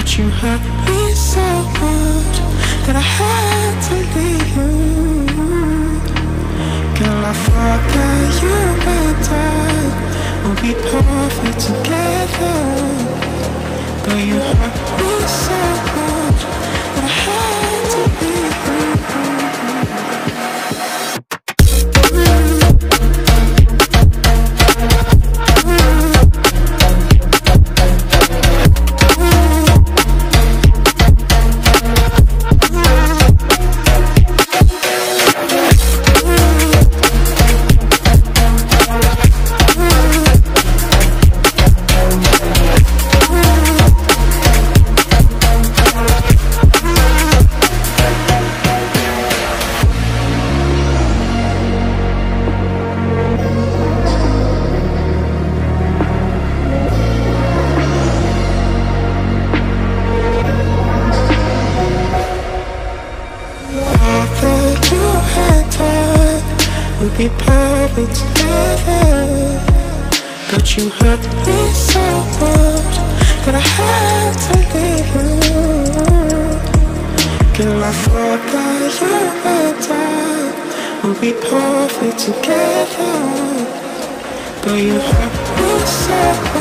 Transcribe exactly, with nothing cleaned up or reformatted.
But you hurt me so much that I had to leave you. Girl, I thought that you and I would be perfect together, but you hurt me so much that I had to leave you. We'd be perfect together, but you hurt me so much that I had to leave you. Girl, I thought that you and I would be perfect together, but you hurt me so much